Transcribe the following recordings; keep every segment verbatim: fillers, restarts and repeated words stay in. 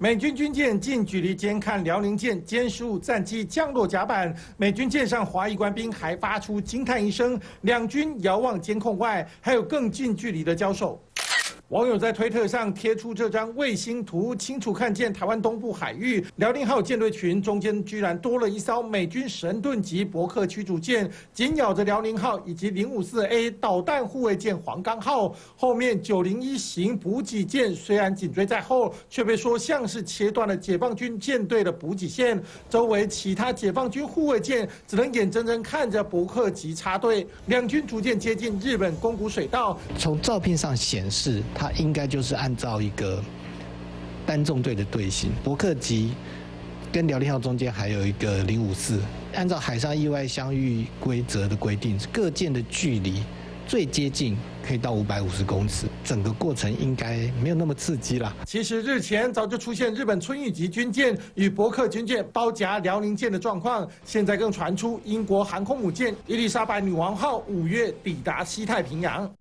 美军军舰近距离监看辽宁舰歼十五战机降落甲板，美军舰上华裔官兵还发出惊叹一声。两军遥望监控外，还有更近距离的交手。 网友在推特上贴出这张卫星图，清楚看见台湾东部海域辽宁号舰队群中间居然多了一艘美军神盾级伯克驱逐舰，紧咬着辽宁号以及零五四 A 导弹护卫舰黄冈号。后面九零一型补给舰虽然紧追在后，却被说像是切断了解放军舰队的补给线。周围其他解放军护卫舰只能眼睁睁看着伯克级插队，两军逐渐接近日本宫古水道。 从照片上显示。 它应该就是按照一个单纵队的队形，伯克级跟辽宁号中间还有一个零五四，按照海上意外相遇规则的规定，各舰的距离最接近可以到五百五十公尺，整个过程应该没有那么刺激啦。 其实日前早就出现日本春雨级军舰与伯克军舰包夹辽宁舰的状况，现在更传出英国航空母舰伊丽莎白女王号五月抵达西太平洋。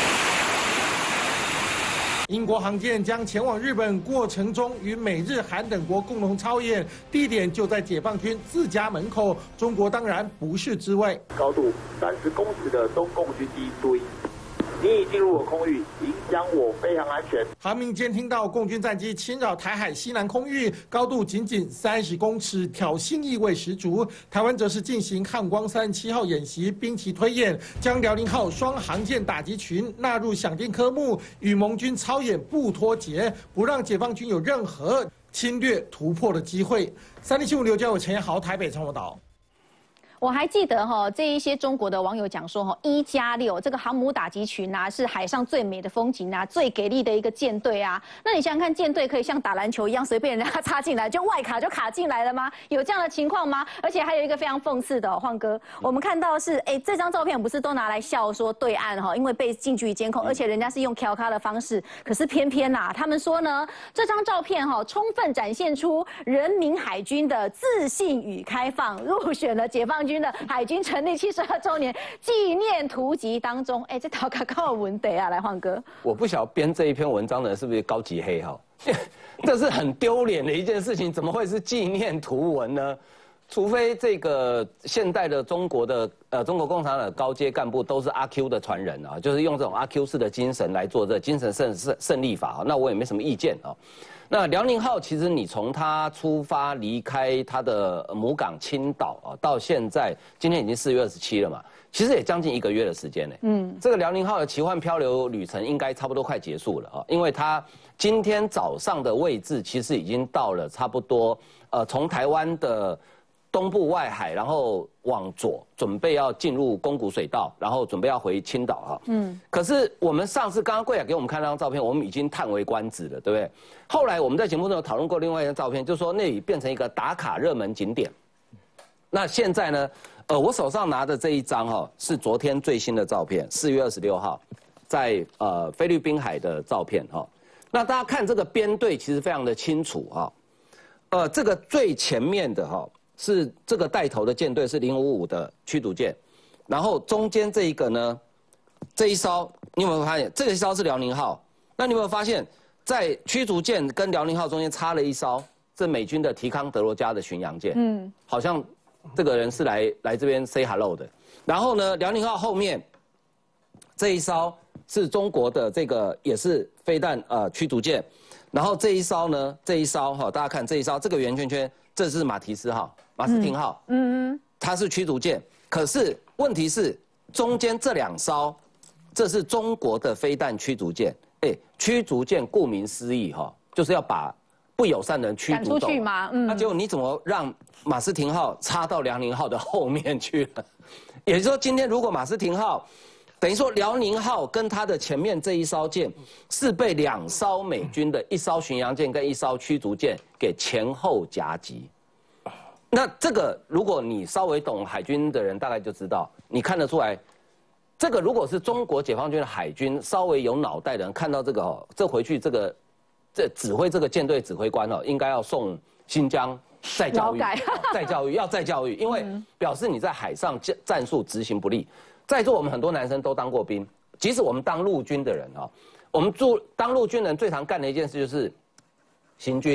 英国航舰将前往日本过程中，与美日韩等国共同操演，地点就在解放军自家门口。中国当然不是之外。 高度三十公尺的中共军机注意，你已进入我空域，影响我飞行安全。 航民监听到共军战机侵扰台海西南空域，高度仅仅三十公尺，挑衅意味十足。台湾则是进行汉光三十七号演习，兵棋推演，将辽宁号双航舰打击群纳入响定科目，与盟军操演不脱节，不让解放军有任何侵略突破的机会。三立新闻刘家伟、陈彦豪台北参谋岛。 我还记得哈，这一些中国的网友讲说哈，一加六这个航母打击群啊，是海上最美的风景啊，最给力的一个舰队啊。那你想想看，舰队可以像打篮球一样随便人家插进来，就外卡就卡进来了吗？有这样的情况吗？而且还有一个非常讽刺的、哦，晃哥，我们看到是，哎，这张照片不是都拿来笑说对岸哈，因为被近距离监控，而且人家是用 Q 卡的方式，可是偏偏呐、啊，他们说呢，这张照片哈，充分展现出人民海军的自信与开放，入选了解放军。 军的海军成立七十二周年纪念图集当中，哎，这条卡靠文得啊，来晃哥。 我不晓得编这一篇文章的人是不是高级黑哈？这是很丢脸的一件事情，怎么会是纪念图文呢？除非这个现代的中国的呃中国共产党的高阶干部都是阿 Q 的传人啊，就是用这种阿 Q 式的精神来做这精神胜胜胜利法，那我也没什么意见啊。 那辽宁号其实你从它出发离开它的母港青岛啊，到现在今天已经四月二十七了嘛，其实也将近一个月的时间呢。嗯，这个辽宁号的奇幻漂流旅程应该差不多快结束了啊，因为它今天早上的位置其实已经到了差不多呃从台湾的东部外海，然后往左准备要进入宫古水道，然后准备要回青岛哈。嗯。可是我们上次刚刚贵雅给我们看那张照片，我们已经叹为观止了，对不对？后来我们在节目中有讨论过另外一张照片，就说那里变成一个打卡热门景点。那现在呢，呃，我手上拿的这一张哈是昨天最新的照片，四月二十六号，在呃菲律宾海的照片哈。那大家看这个编队其实非常的清楚哈，呃，这个最前面的哈。 是这个带头的舰队是零五五的驱逐舰，然后中间这一个呢，这一艘你有没有发现？这个一艘是辽宁号，那你有没有发现，在驱逐舰跟辽宁号中间插了一艘是美军的提康德罗加的巡洋舰，嗯，好像这个人是来来这边 say hello 的。然后呢，辽宁号后面这一艘是中国的这个也是飞弹呃驱逐舰，然后这一艘呢，这一艘哈，大家看这一艘这个圆圈圈，这是马提斯号。 马斯廷号，嗯嗯，它是驱逐舰，可是问题是中间这两艘，这是中国的飞弹驱逐舰。哎，驱逐舰顾名思义哈，就是要把不友善的人驱逐走。赶出去吗？嗯。那结果你怎么让马斯廷号插到辽宁号的后面去了？也就是说，今天如果马斯廷号，等于说辽宁号跟它的前面这一艘舰是被两艘美军的一艘巡洋舰跟一艘驱逐舰给前后夹击。 那这个，如果你稍微懂海军的人，大概就知道，你看得出来，这个如果是中国解放军的海军稍微有脑袋的人，看到这个哦，这回去这个，这指挥这个舰队指挥官哦，应该要送新疆再教育，再教育，要再教育，因为表示你在海上战战术执行不力。在座我们很多男生都当过兵，即使我们当陆军的人啊，我们驻当陆军人最常干的一件事就是行军。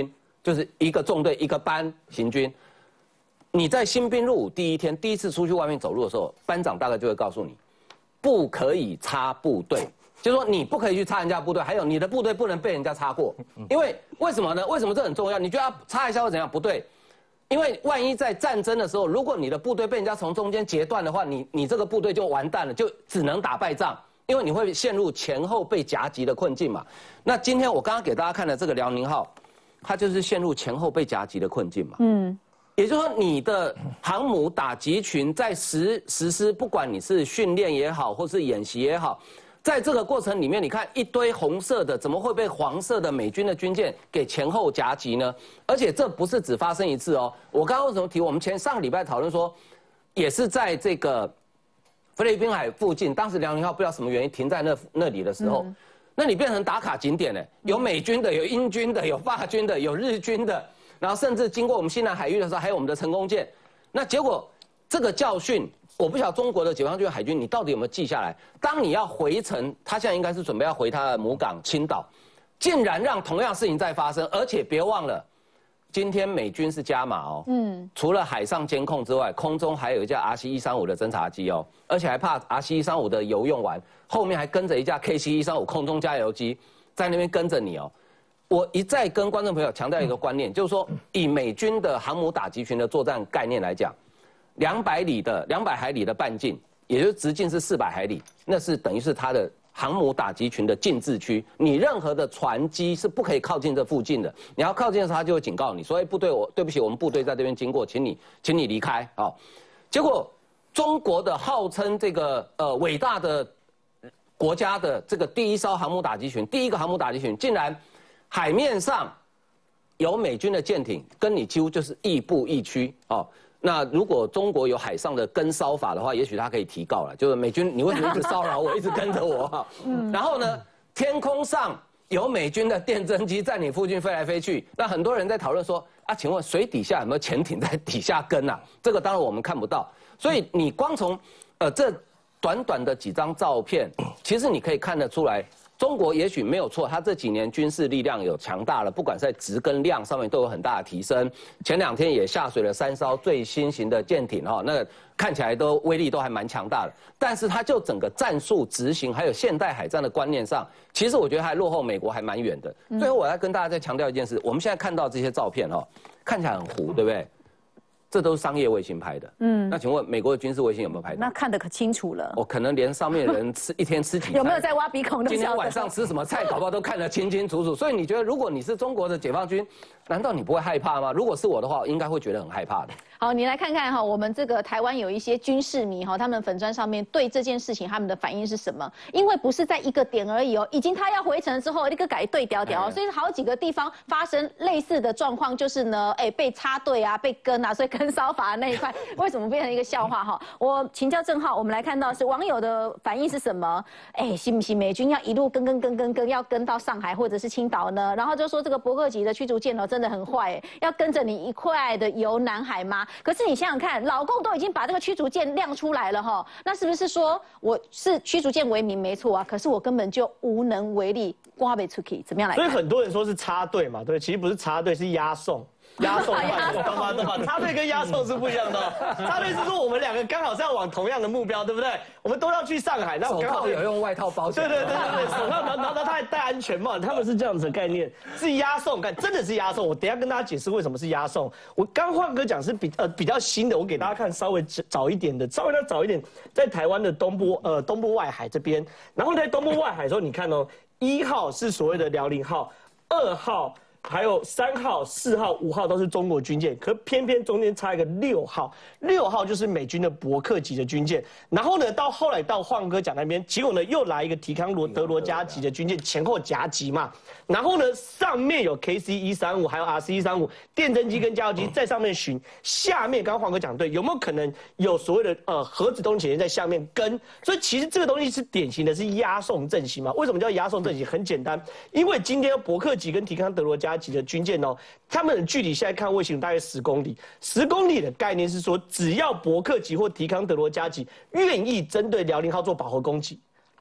就是一个纵队一个班行军。你在新兵入伍第一天，第一次出去外面走路的时候，班长大概就会告诉你，不可以插部队，就是说你不可以去插人家部队，还有你的部队不能被人家插过，因为为什么呢？为什么这很重要？你觉得插一下会怎样？不对。因为万一在战争的时候，如果你的部队被人家从中间截断的话，你你这个部队就完蛋了，就只能打败仗，因为你会陷入前后被夹击的困境嘛。那今天我刚刚给大家看的这个辽宁号，它就是陷入前后被夹击的困境嘛。嗯，也就是说，你的航母打击群在实实施，不管你是训练也好，或是演习也好。在这个过程里面，你看一堆红色的，怎么会被黄色的美军的军舰给前后夹击呢？而且这不是只发生一次哦。我刚刚为什么提？我们前上个礼拜讨论说，也是在这个菲律宾海附近，当时辽宁号不知道什么原因停在那那里的时候，嗯、那里变成打卡景点呢，有美军的，有英军的，有法军的，有日军的，然后甚至经过我们西南海域的时候，还有我们的成功舰。那结果这个教训。我不晓得中国的解放军海军，你到底有没有记下来？当你要回程，他现在应该是准备要回他的母港青岛，竟然让同样事情再发生，而且别忘了，今天美军是加码哦，嗯，除了海上监控之外，空中还有一架 R C 一三五的侦察机哦，而且还怕 R C 一三五的油用完，后面还跟着一架 K C 一三五空中加油机在那边跟着你哦。我一再跟观众朋友强调一个观念，就是说，以美军的航母打击群的作战概念来讲。两百里的两百海里的半径，也就是直径是四百海里，那是等于是它的航母打击群的禁制区。你任何的船机是不可以靠近这附近的。你要靠近的时候，它就会警告你，所以部队我对不起，我们部队在这边经过，请你请你离开啊、哦。结果中国的号称这个呃伟大的国家的这个第一艘航母打击群，第一个航母打击群，竟然海面上有美军的舰艇，跟你几乎就是亦步亦趋哦。那如果中国有海上的跟骚法的话，也许他可以提告了，就是美军你为什么一直骚扰我，一直跟着我？嗯，然后呢，天空上有美军的电侦机在你附近飞来飞去，那很多人在讨论说啊，请问水底下有没有潜艇在底下跟啊？这个当然我们看不到，所以你光从呃这短短的几张照片，其实你可以看得出来。中国也许没有错，它这几年军事力量有强大了，不管在值跟量上面都有很大的提升。前两天也下水了三艘最新型的舰艇哈，那看起来都威力都还蛮强大的。但是它就整个战术执行还有现代海战的观念上，其实我觉得还落后美国还蛮远的。最后我要跟大家再强调一件事，我们现在看到这些照片哈，看起来很糊，对不对？这都是商业卫星拍的，嗯，那请问美国的军事卫星有没有拍到？ 那看得可清楚了。 我、哦、可能连上面的人吃一天吃几餐， 有没有在挖鼻孔？ 今天晚上吃什么菜，搞不好都看得清清楚楚。所以你觉得，如果你是中国的解放军，难道你不会害怕吗？如果是我的话，应该会觉得很害怕的。 好，你来看看哈，我们这个台湾有一些军事迷哈，他们粉专上面对这件事情他们的反应是什么？因为不是在一个点而已哦，已经他要回程之后，一个改对调调，所以好几个地方发生类似的状况，就是呢，哎，被插队啊，被跟啊，所以跟骚法那一块为什么变成一个笑话哈？我请教正皓，我们来看到是网友的反应是什么？哎，信不信美军要一路跟跟跟跟跟，要跟到上海或者是青岛呢？然后就说这个伯克级的驱逐舰哦，真的很坏，要跟着你一块的游南海吗？可是你想想看，老共都已经把这个驱逐舰亮出来了哈，那是不是说我是驱逐舰为名没错啊？可是我根本就无能为力，刮不出去，怎么样来看？ 所以很多人说是插队嘛，对，其实不是插队，是押送。押送派，懂吗？懂吗？插队跟押送是不一样的。插队是说我们两个刚好是要往同样的目标，对不对？我们都要去上海，那我刚好有用外套包起来。 对对对对对，手套，然后然后他还戴安全帽，他们是这样子的概念，是押送，看真的是押送。我等一下跟大家解释为什么是押送。我刚焕哥讲是比呃比较新的，我给大家看稍微早一点的，稍微再早一点，在台湾的东部呃东部外海这边，然后在东部外海的时候，你看哦，一号是所谓的辽宁号，二号。还有三号、四号、五号都是中国军舰，可偏偏中间差一个六号，六号就是美军的伯克级的军舰。然后呢，到后来到焕哥讲那边，结果呢又来一个提康罗德罗加级的军舰，前后夹击嘛。然后呢，上面有 K C 一三五，还有 R C 一三五电侦机跟加油机在上面巡，下面刚刚焕哥讲对，有没有可能有所谓的呃核子动力潜舰在下面跟？所以其实这个东西是典型的是押送阵型嘛。为什么叫押送阵型？很简单，因为今天伯克级跟提康德罗加级的军舰哦，他们的距离现在看卫星大概十公里。十公里的概念是说，只要伯克级或提康德罗加级愿意针对辽宁号做饱和攻击，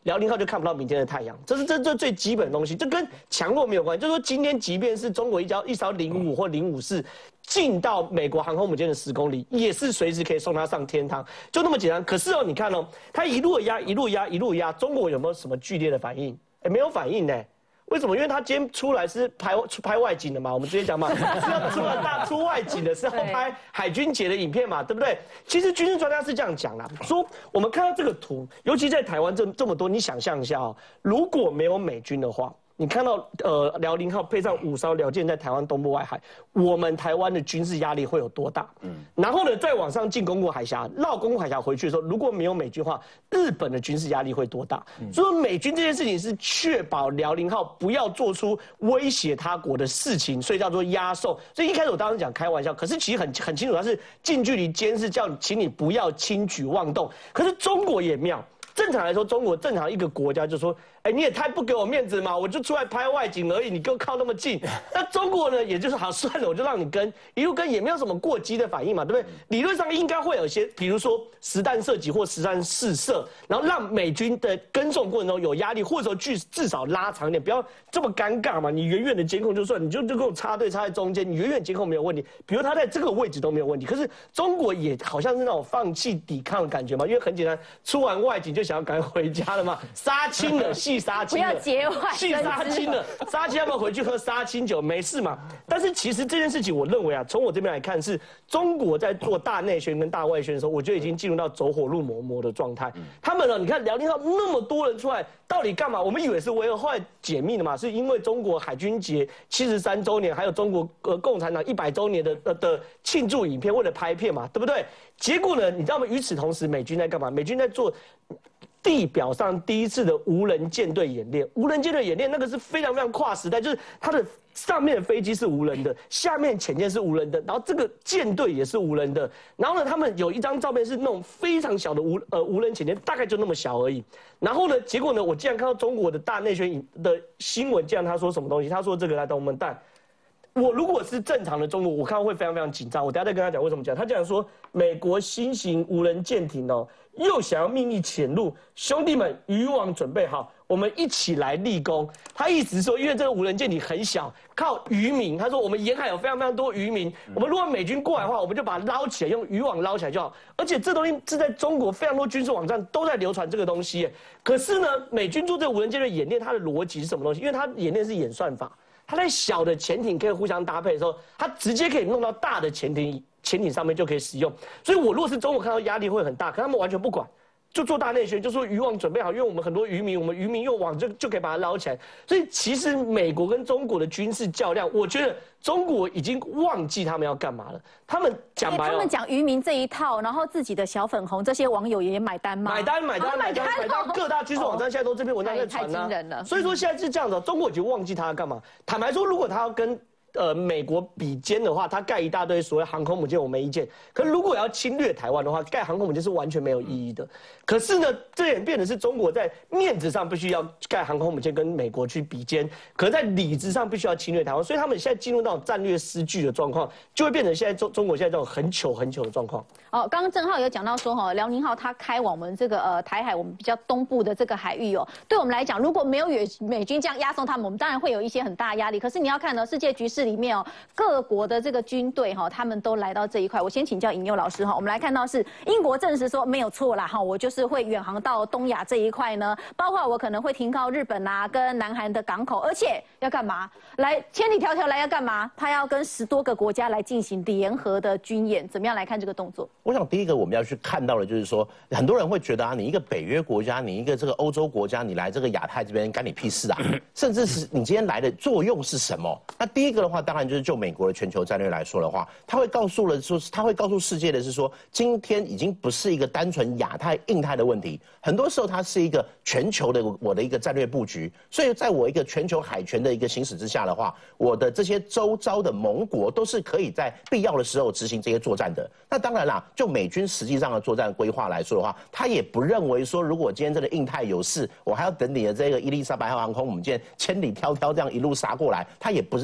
辽宁号就看不到明天的太阳，这是这这最基本的东西，这跟强弱没有关系。就是说，今天即便是中国一艘一艘零五或零五四进到美国航空母舰的十公里，也是随时可以送它上天堂，就那么简单。可是哦，你看哦，它一路压，一路压，一路压，中国有没有什么剧烈的反应？哎，没有反应呢。为什么？因为他今天出来是拍拍外景的嘛，我们直接讲嘛，是要出来大出外景的，是要拍海军节的影片嘛，对不对？其实军事专家是这样讲啦，说我们看到这个图，尤其在台湾这这么多，你想象一下哦，如果没有美军的话。你看到呃辽宁号配上五艘辽舰在台湾东部外海，我们台湾的军事压力会有多大？嗯，然后呢，再往上进宫古海峡，绕宫古海峡回去的时候，如果没有美军的话，日本的军事压力会多大？嗯、所以美军这件事情是确保辽宁号不要做出威胁他国的事情，所以叫做押送。所以一开始我当时讲开玩笑，可是其实很很清楚，它是近距离监视，叫请你不要轻举妄动。可是中国也妙。正常来说，中国正常一个国家就说，哎，你也太不给我面子嘛，我就出来拍外景而已，你给我靠那么近。那中国呢，也就是好算了，我就让你跟，一路跟也没有什么过激的反应嘛，对不对？理论上应该会有些，比如说实弹射击或实弹试射，然后让美军的跟踪过程中有压力，或者说距至少拉长一点，不要这么尴尬嘛。你远远的监控就算，你就就跟我插队插在中间，你远远监控没有问题，比如他在这个位置都没有问题。可是中国也好像是那种放弃抵抗的感觉嘛，因为很简单，出完外景就想要赶快回家了嘛，杀青了，戏杀青了， 不要节外戏杀青了，杀青要不要回去喝杀青酒？没事嘛。但是其实这件事情，我认为啊，从我这边来看，是中国在做大内宣跟大外宣的时候，我觉得已经进入到走火入魔魔的状态。他们呢，你看辽宁号那么多人出来，到底干嘛？我们以为是维和，后来解密了嘛，是因为中国海军节七十三周年，还有中国呃共产党一百周年的呃的庆祝影片，为了拍片嘛，对不对？结果呢，你知道吗？与此同时，美军在干嘛？美军在做地表上第一次的无人舰队演练。无人舰队演练那个是非常非常跨时代，就是它的上面的飞机是无人的，下面潜舰是无人的，然后这个舰队也是无人的。然后呢，他们有一张照片是那种非常小的无呃无人潜舰，大概就那么小而已。然后呢，结果呢，我竟然看到中国的大内宣的新闻，竟然他说什么东西？他说这个来等我们带。我如果是正常的中国，我看到会非常非常紧张。我等下再跟他讲为什么讲。他讲说，美国新型无人舰艇哦，又想要秘密潜入，兄弟们渔网准备好，我们一起来立功。他意思是说，因为这个无人舰艇很小，靠渔民。他说我们沿海有非常非常多渔民，我们如果美军过来的话，我们就把它捞起来，用渔网捞起来就好。而且这东西是在中国非常多军事网站都在流传这个东西。可是呢，美军做这个无人舰队演练，它的逻辑是什么东西？因为它演练是演算法。它在小的潜艇可以互相搭配的时候，它直接可以弄到大的潜艇潜艇上面就可以使用。所以我如果是中国看到压力会很大，可他们完全不管，就做大内宣，就说渔网准备好，因为我们很多渔民，我们渔民用网就就可以把它捞起来。所以其实美国跟中国的军事较量，我觉得中国已经忘记他们要干嘛了。他们讲白了， 他们讲渔民这一套，然后自己的小粉红这些网友也买单吗？ 买单买单买单买单，各大军事网站现在都这篇文章在传啊。 太惊人了。 所以说现在是这样的，中国已经忘记他要干嘛。坦白说，如果他要跟呃，美国比肩的话，他盖一大堆所谓航空母舰，我没意见。可是如果要侵略台湾的话，盖航空母舰是完全没有意义的。可是呢，这也变成是中国在面子上必须要盖航空母舰跟美国去比肩，可是在理智上必须要侵略台湾，所以他们现在进入到战略失据的状况，就会变成现在中中国现在这种很糗很糗的状况。 哦，刚刚郑浩有讲到说哈，辽宁号它开往我们这个呃台海，我们比较东部的这个海域哦，对我们来讲，如果没有美美军这样押送他们，我们当然会有一些很大压力。可是你要看呢，世界局势里面哦，各国的这个军队哈，他们都来到这一块。我先请教尹佑老师哈，我们来看到是英国证实说没有错啦哈，我就是会远航到东亚这一块呢，包括我可能会停靠日本啊跟南韩的港口，而且要干嘛？来千里迢迢来要干嘛？他要跟十多个国家来进行联合的军演，怎么样来看这个动作？ 我想第一个我们要去看到的就是说，很多人会觉得啊，你一个北约国家，你一个这个欧洲国家，你来这个亚太这边干你屁事啊？甚至是你今天来的作用是什么？那第一个的话，当然就是就美国的全球战略来说的话，他会告诉了说，他会告诉世界的是说，今天已经不是一个单纯亚太、印太的问题，很多时候它是一个全球的我的一个战略布局。所以在我一个全球海权的一个行使之下的话，我的这些周遭的盟国都是可以在必要的时候执行这些作战的。那当然啦，就美军实际上的作战规划来说的话，他也不认为说，如果今天这个印太有事，我还要等你的这个伊丽莎白号航空母舰千里迢迢这样一路杀过来，他也不认为这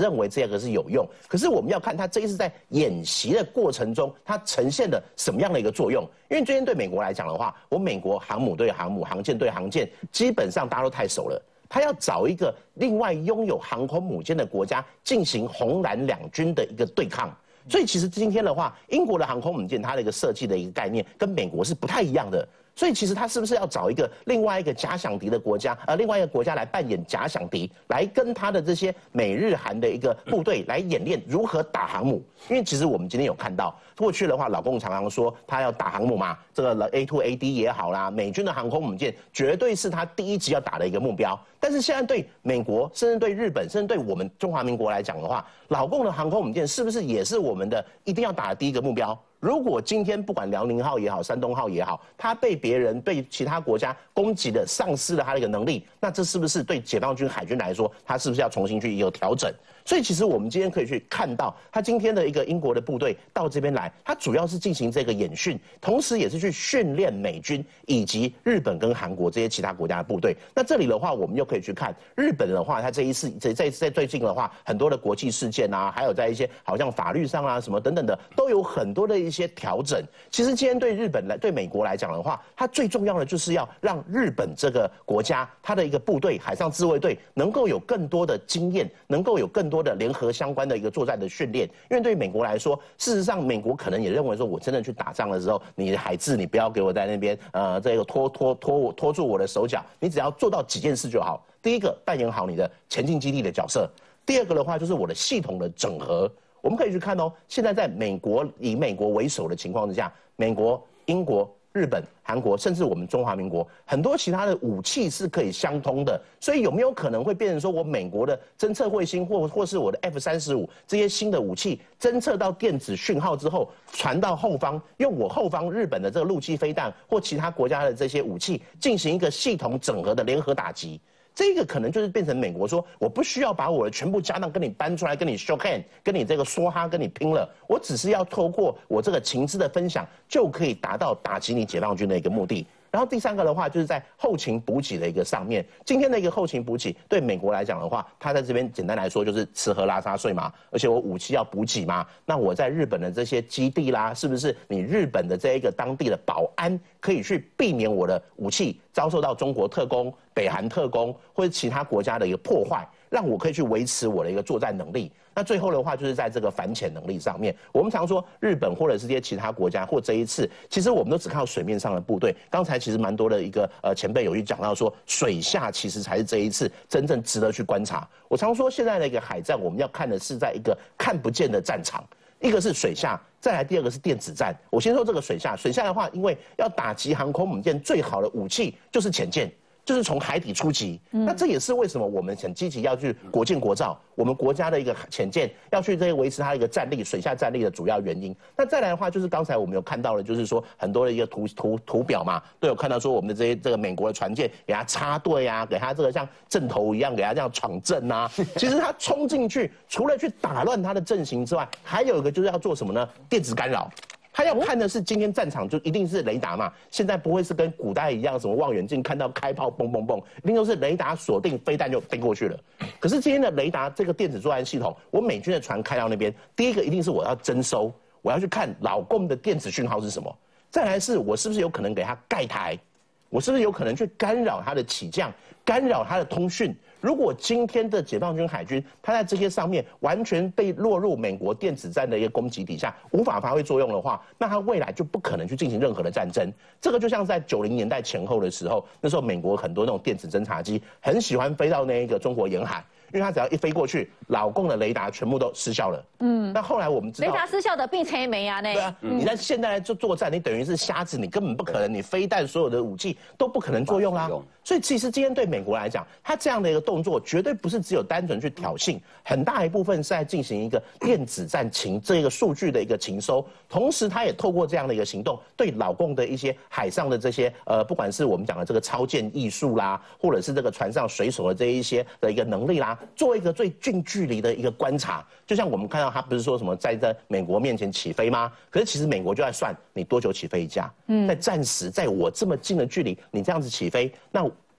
个是有用。可是我们要看它这一次在演习的过程中，它呈现了什么样的一个作用？因为今天对美国来讲的话，我美国航母对航母、航舰对航舰，基本上大家都太熟了。他要找一个另外拥有航空母舰的国家进行红蓝两军的一个对抗。所以其实今天的话，英国的航空母舰它的一个设计的一个概念跟美国是不太一样的。所以其实他是不是要找一个另外一个假想敌的国家，呃，另外一个国家来扮演假想敌，来跟他的这些美日韩的一个部队来演练如何打航母？因为其实我们今天有看到，过去的话，老共常常说他要打航母嘛，这个 A 二 A D 也好啦，美军的航空母舰绝对是他第一级要打的一个目标。但是现在对美国，甚至对日本，甚至对我们中华民国来讲的话，老共的航空母舰是不是也是我们的一定要打的第一个目标？如果今天不管辽宁号也好，山东号也好，它被别人被其他国家攻击的丧失了它的一个能力，那这是不是对解放军海军来说，它是不是要重新去有调整？所以其实我们今天可以去看到，他今天的一个英国的部队到这边来，他主要是进行这个演训，同时也是去训练美军以及日本跟韩国这些其他国家的部队。那这里的话，我们又可以去看日本的话，他这一次在在在最近的话，很多的国际事件啊，还有在一些好像法律上啊什么等等的，都有很多的一些调整。其实今天对日本来对美国来讲的话，它最重要的就是要让日本这个国家它的一个部队海上自卫队能够有更多的经验，能够有更多的联合相关的一个作战的训练。因为对于美国来说，事实上美国可能也认为说，我真的去打仗的时候，你的海自你不要给我在那边呃这个拖拖拖我拖住我的手脚，你只要做到几件事就好。第一个，扮演好你的前进基地的角色；第二个的话，就是我的系统的整合。我们可以去看哦，现在在美国以美国为首的情况之下，美国、英国、日本、韩国，甚至我们中华民国，很多其他的武器是可以相通的。所以有没有可能会变成说，我美国的侦测卫星或或是我的 F 三十五这些新的武器，侦测到电子讯号之后，传到后方，用我后方日本的这个陆基飞弹或其他国家的这些武器，进行一个系统整合的联合打击？这个可能就是变成美国说，我不需要把我的全部家当跟你搬出来，跟你 show hand， 跟你这个梭哈，跟你拼了，我只是要透过我这个情资的分享，就可以达到打击你解放军的一个目的。然后第三个的话，就是在后勤补给的一个上面，今天的一个后勤补给对美国来讲的话，它在这边简单来说就是吃喝拉撒睡嘛，而且我武器要补给嘛，那我在日本的这些基地啦，是不是你日本的这一个当地的保安可以去避免我的武器遭受到中国特工、北韩特工或者其他国家的一个破坏，让我可以去维持我的一个作战能力。那最后的话，就是在这个反潜能力上面，我们常说日本或者是这些其他国家，或这一次，其实我们都只看到水面上的部队。刚才其实蛮多的一个呃前辈有去讲到说，水下其实才是这一次真正值得去观察。我常说现在的一个海战，我们要看的是在一个看不见的战场。一个是水下，再来第二个是电子战。我先说这个水下，水下的话，因为要打击航空母舰最好的武器就是潜舰。就是从海底出击，嗯、那这也是为什么我们很积极要去国建国造，我们国家的一个潜舰要去这个维持它的一个战力、水下战力的主要原因。那再来的话，就是刚才我们有看到的，就是说很多的一个图图图表嘛，都有看到说我们的这些这个美国的船舰给它插队啊，给它这个像阵头一样给它这样闯阵啊。其实它冲进去，除了去打乱它的阵型之外，还有一个就是要做什么呢？电子干扰。他要看的是今天战场就一定是雷达嘛，现在不会是跟古代一样什么望远镜看到开炮嘣嘣嘣，一定都是雷达锁定飞弹就飞过去了。可是今天的雷达这个电子作战系统，我美军的船开到那边，第一个一定是我要征收，我要去看老共的电子讯号是什么，再来是我是不是有可能给他盖台，我是不是有可能去干扰他的起降，干扰他的通讯。如果今天的解放军海军，它在这些上面完全被落入美国电子战的一个攻击底下，无法发挥作用的话，那它未来就不可能去进行任何的战争。这个就像在九零年代前后的时候，那时候美国很多那种电子侦察机很喜欢飞到那一个中国沿海。因为它只要一飞过去，老共的雷达全部都失效了。嗯，那后来我们知道， 雷达失效的并且没啊呢。 对啊，嗯、你在现在做作战，你等于是瞎子，你根本不可能，你飞弹所有的武器都不可能作用啦。所以其实今天对美国来讲，它这样的一个动作，绝对不是只有单纯去挑衅，很大一部分是在进行一个电子战情这个数据的一个情收，同时它也透过这样的一个行动，对老共的一些海上的这些呃，不管是我们讲的这个超舰艺术啦，或者是这个船上水手的这一些的一个能力啦。做一个最近距离的一个观察，就像我们看到他不是说什么在在美国面前起飞吗？可是其实美国就在算你多久起飞一架，嗯，在战时在我这么近的距离，你这样子起飞，那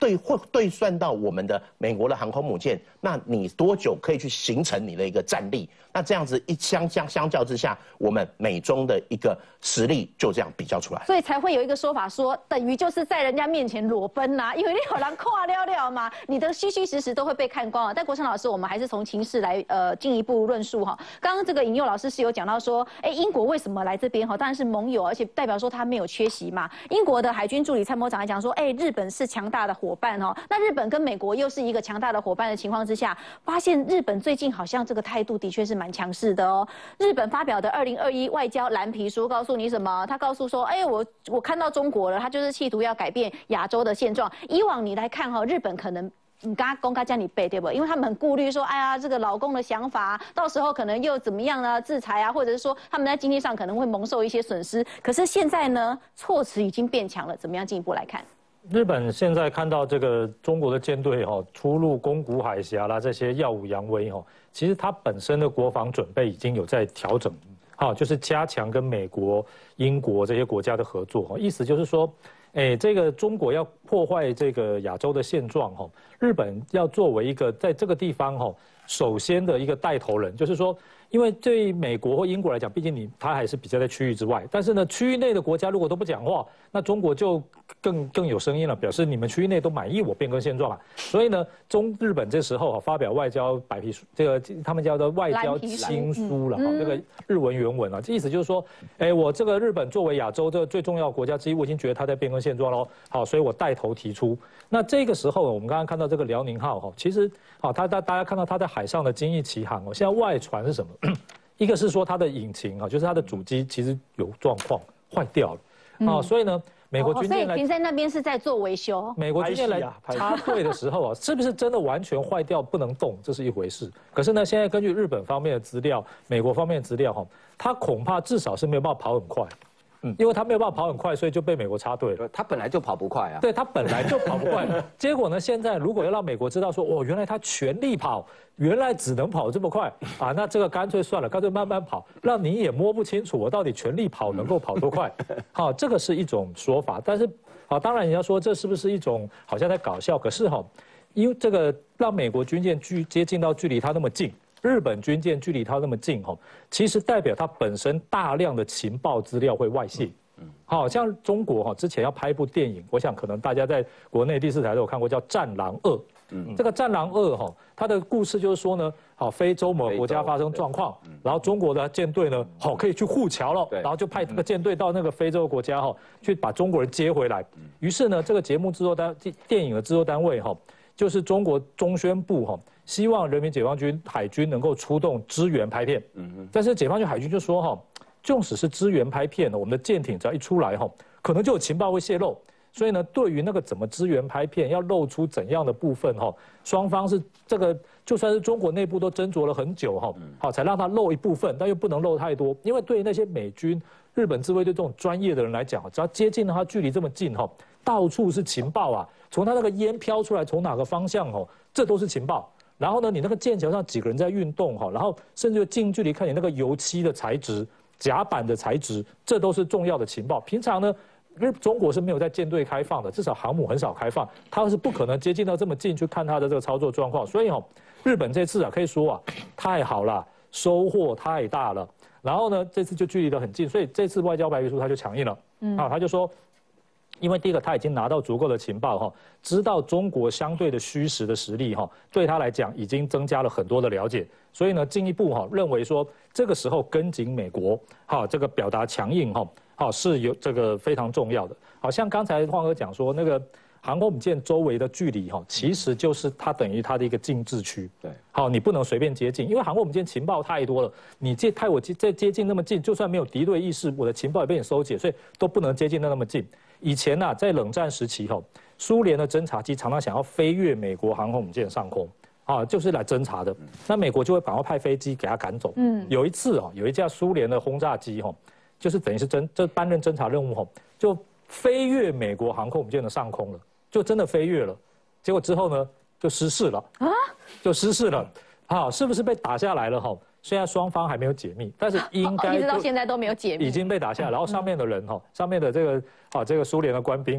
对会对算到我们的美国的航空母舰，那你多久可以去形成你的一个战力？那这样子一相相相较之下，我们美中的一个实力就这样比较出来， 所以才会有一个说法说，等于就是在人家面前裸奔呐、啊，因为你有人跨了了嘛，你的虚虚实实都会被看光啊。但国成老师，我们还是从情势来呃进一步论述哈。刚刚这个引诱老师是有讲到说，哎，英国为什么来这边哈？当然是盟友，而且代表说他没有缺席嘛。英国的海军助理参谋长还讲说，哎，日本是强大的伙伴哦。那日本跟美国又是一个强大的伙伴的情况之下，发现日本最近好像这个态度的确是蛮强势的哦。日本发表的二零二一外交蓝皮书告诉你什么？他告诉说，哎，我我看到中国了，他就是企图要改变亚洲的现状。以往你来看哈，日本可能。你刚刚公开叫你背对不？因为他们很顾虑说，哎呀，这个老公的想法，到时候可能又怎么样呢？制裁啊，或者是说他们在经济上可能会蒙受一些损失。可是现在呢，措辞已经变强了，怎么样进一步来看？ 日本现在看到这个中国的舰队哈出入宫古海峡啦，这些耀武扬威哈，其实它本身的国防准备已经有在调整，哈，就是加强跟美国、英国这些国家的合作哈，意思就是说。哎，这个中国要破坏这个亚洲的现状哈，日本要作为一个在这个地方哈，首先的一个带头人，就是说，因为对美国或英国来讲，毕竟你它还是比较在区域之外，但是呢，区域内的国家如果都不讲话，那中国就更更有声音了，表示你们区域内都满意我变更现状了。所以呢，中日本这时候发表外交白皮书，这个他们叫做外交亲书了哈，这个日文原文啊，这意思就是说，哎，我这个日本作为亚洲的最重要国家之一，我已经觉得它在变更现状喽，好，所以我带头提出。那这个时候，我们刚刚看到这个辽宁号哈，其实好，它大大家看到它在海上的精益奇航哦，现在外传是什么？一个是说它的引擎啊，就是它的主机其实有状况坏掉了啊，所以呢。美国军舰来， 所以平山那边是在做维修。 美国军舰来插队的时候啊，是不是真的完全坏掉不能动，这是一回事。可是呢，现在根据日本方面的资料、美国方面的资料哈，它恐怕至少是没有办法跑很快。嗯，因为他没有办法跑很快，所以就被美国插队了。 他本来就跑不快啊。 对，他本来就跑不快。结果呢，现在如果要让美国知道说，哦，原来他全力跑，原来只能跑这么快啊，那这个干脆算了，干脆慢慢跑，让你也摸不清楚我到底全力跑能够跑多快。好，这个是一种说法，但是啊，当然你要说这是不是一种好像在搞笑？可是哈，因为这个让美国军舰距接近到距离它那么近。日本军舰距离它那么近哈，其实代表它本身大量的情报资料会外泄。嗯，好像中国哈之前要拍一部电影，我想可能大家在国内第四台都有看过，叫《战狼二》。嗯，这个《战狼二》哈，它的故事就是说呢，好，非洲某个国家发生状况，然后中国的舰队呢，好可以去护侨了，然后就派这个舰队到那个非洲国家哈，去把中国人接回来。于是呢，这个节目制作单电影的制作单位哈，就是中国中宣部哈。希望人民解放军海军能够出动支援拍片，嗯但是解放军海军就说哈，纵使是支援拍片呢，我们的舰艇只要一出来哈，可能就有情报会泄露，所以呢，对于那个怎么支援拍片，要露出怎样的部分哈，双方是这个就算是中国内部都斟酌了很久哈，好才让它露一部分，但又不能露太多，因为对于那些美军、日本自卫队这种专业的人来讲，只要接近它距离这么近哈，到处是情报啊，从它那个烟飘出来，从哪个方向哦，这都是情报。然后呢，你那个舰桥上几个人在运动哈，然后甚至近距离看你那个油漆的材质、甲板的材质，这都是重要的情报。平常呢，日中国是没有在舰队开放的，至少航母很少开放，它是不可能接近到这么近去看它的这个操作状况。所以哈，日本这次啊，可以说啊，太好了，收获太大了。然后呢，这次就距离得很近，所以这次外交白皮书他就强硬了，嗯，啊，他就说。因为第一个，他已经拿到足够的情报哈，知道中国相对的虚实的实力哈，对他来讲已经增加了很多的了解，所以呢，进一步哈认为说，这个时候跟紧美国哈，这个表达强硬哈，好是有这个非常重要的。好像刚才晃哥讲说，那个航空母舰周围的距离哈，其实就是它等于它的一个禁制区。对，好，你不能随便接近，因为航空母舰情报太多了，你接太我接再接近那么近，就算没有敌对意识，我的情报也被你收解，所以都不能接近的那么近。以前呐、啊，在冷战时期哈，苏联的侦察机常常想要飞越美国航空母舰上空，啊，就是来侦察的。那美国就会赶快派飞机给他赶走。嗯，有一次啊，有一架苏联的轰炸机哈，就是等于是侦这担任侦察任务哈，就飞越美国航空母舰的上空了，就真的飞越了。结果之后呢，就失事了啊，就失事了。好，是不是被打下来了哈？虽然双方还没有解密，但是应该、 哦、一直到现在都没有解密， 已经被打下来。然后上面的人哈，上面的这个啊这个苏联的官兵哈，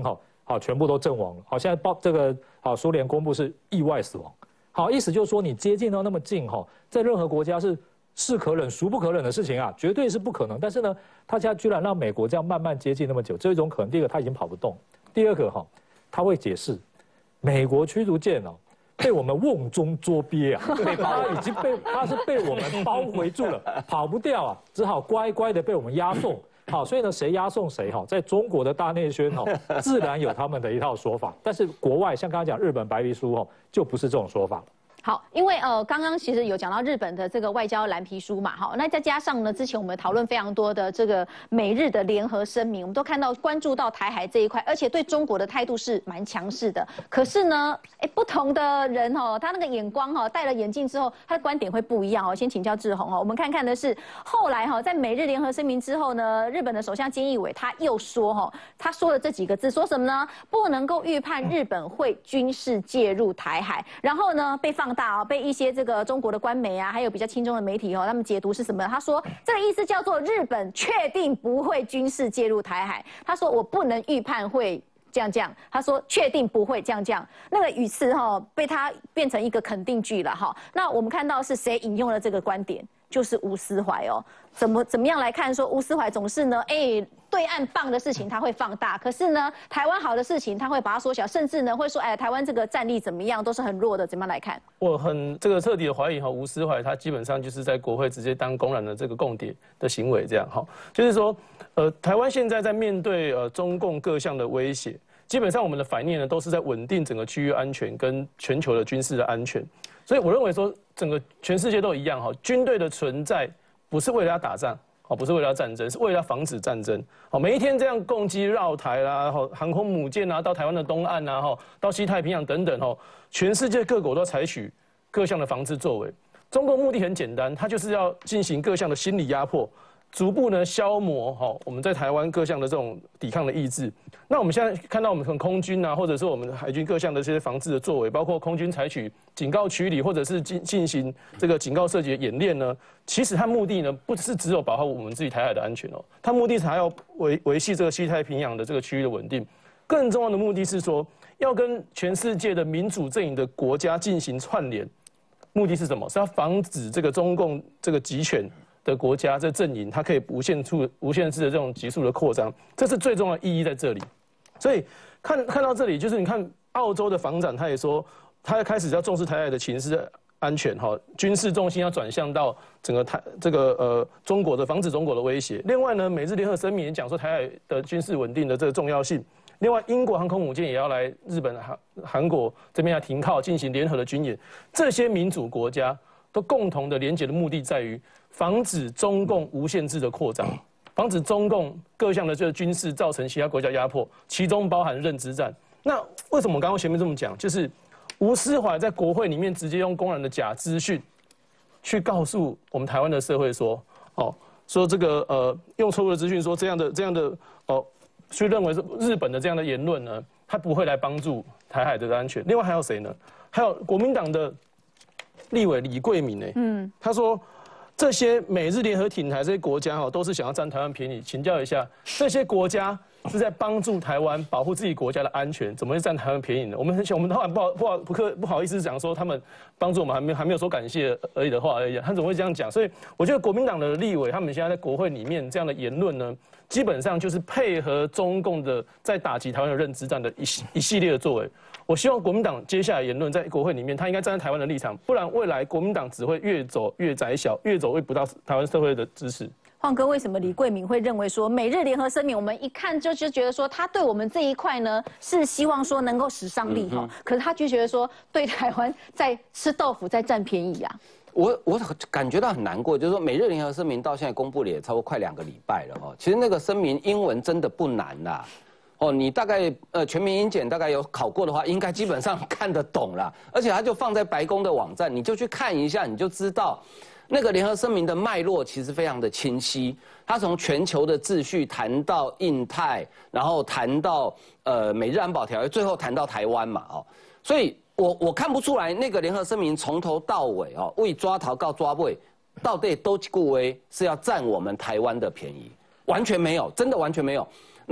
好，全部都阵亡了。好，现在报这个好，苏联公布是意外死亡。好，意思就是说你接近到那么近哈，在任何国家是是可忍孰不可忍的事情啊，绝对是不可能。但是呢，他现在居然让美国这样慢慢接近那么久，这一种可能，第一个他已经跑不动，第二个哈，他会解释，美国驱逐舰哦。被我们瓮中捉鳖啊！他已经被他是被我们包围住了，跑不掉啊，只好乖乖的被我们押送。好，所以呢，谁押送谁哈，在中国的大内宣哈，自然有他们的一套说法。但是国外像刚刚讲日本白皮书哦，就不是这种说法。 好，因为呃，刚刚其实有讲到日本的这个外交蓝皮书嘛，好，那再加上呢，之前我们讨论非常多的这个美日的联合声明，我们都看到关注到台海这一块，而且对中国的态度是蛮强势的。可是呢，哎，不同的人哦，他那个眼光哈，戴了眼镜之后，他的观点会不一样哦。先请教志宏哦，我们看看的是后来哈，在美日联合声明之后呢，日本的首相菅义伟他又说哈，他说了这几个字，说什么呢？不能够预判日本会军事介入台海，然后呢，被放大哦，被一些这个中国的官媒啊，还有比较亲中的媒体哦，他们解读是什么？他说这个意思叫做日本确定不会军事介入台海。他说我不能预判会这样这样，他说确定不会这样这样。那个语词哈、哦，被他变成一个肯定句了哈。那我们看到是谁引用了这个观点？就是吴思怀哦。怎么怎么样来看说吴思怀总是呢，哎。对岸棒的事情他会放大，可是呢，台湾好的事情他会把它缩小，甚至呢会说，哎，台湾这个战力怎么样，都是很弱的，怎么样来看？ 我很这个彻底的怀疑哈，吴思怀他基本上就是在国会直接当公然的这个共谍的行为，这样哈，就是说，呃，台湾现在在面对呃中共各项的威胁，基本上我们的反应呢都是在稳定整个区域安全跟全球的军事的安全，所以我认为说整个全世界都一样哈，军队的存在不是为了要打仗。哦，不是为了战争，是为了防止战争。哦，每一天这样攻击绕台啦，哈，航空母舰啊，到台湾的东岸啊，哈，到西太平洋等等，哈，全世界各国都采取各项的防治作为。中国目的很简单，它就是要进行各项的心理压迫，逐步呢消磨哈我们在台湾各项的这种抵抗的意志。那我们现在看到我们从空军啊，或者说我们海军各项的这些防治的作为，包括空军采取警告驱离，或者是进进行这个警告射击的演练呢，其实它目的呢不是只有保护我们自己台海的安全哦，它目的是还要维维系这个西太平洋的这个区域的稳定。更重要的目的是说，要跟全世界的民主阵营的国家进行串联，目的是什么？是要防止这个中共这个集权的国家这阵营，它可以无限处无限制的这种急速的扩张，这是最重要的意义在这里。所以看看到这里，就是你看澳洲的防长他也说，他要开始要重视台海的情势安全哈，军事重心要转向到整个台这个呃中国的防止中国的威胁。另外呢，美日联合声明也讲说台海的军事稳定的这个重要性。另外，英国航空母舰也要来日本、韩韩国这边来停靠，进行联合的军演。这些民主国家都共同的连结的目的在于防止中共无限制的扩张。防止中共各项的这个军事造成其他国家压迫，其中包含认知战。那为什么我刚刚前面这么讲？就是吴思怀在国会里面直接用公然的假资讯，去告诉我们台湾的社会说，哦，说这个呃用错误的资讯说这样的这样的哦，去认为是日本的这样的言论呢，他不会来帮助台海的安全。另外还有谁呢？还有国民党的立委李桂敏呢？嗯，他说。这些美日联合挺台这些国家哈，都是想要占台湾便宜。请教一下，这些国家是在帮助台湾保护自己国家的安全，怎么会占台湾便宜呢？我们很想，我们当然不好不好不可不好意思讲说他们帮助我们还没还没有说感谢而已的话而已，他怎么会这样讲？所以我觉得国民党的立委他们现在在国会里面这样的言论呢，基本上就是配合中共的在打击台湾的认知战的一一系列的作为。我希望国民党接下来言论在国会里面，他应该站在台湾的立场，不然未来国民党只会越走越窄小，越走越不到台湾社会的支持。 晃哥，为什么李桂敏会认为说美日联合声明，我们一看就就觉得说他对我们这一块呢是希望说能够使上力哈、嗯，可是他就觉得说对台湾在吃豆腐，在占便宜啊。 我我感觉到很难过，就是说美日联合声明到现在公布了也超过快两个礼拜了哈。其实那个声明英文真的不难啦。哦，你大概呃全民英检大概有考过的话，应该基本上看得懂啦。而且它就放在白宫的网站，你就去看一下，你就知道那个联合声明的脉络其实非常的清晰。它从全球的秩序谈到印太，然后谈到呃美日安保条约，最后谈到台湾嘛，哦，所以我我看不出来那个联合声明从头到尾哦，为抓逃告抓尾，到底都顾威是要占我们台湾的便宜，完全没有，真的完全没有。那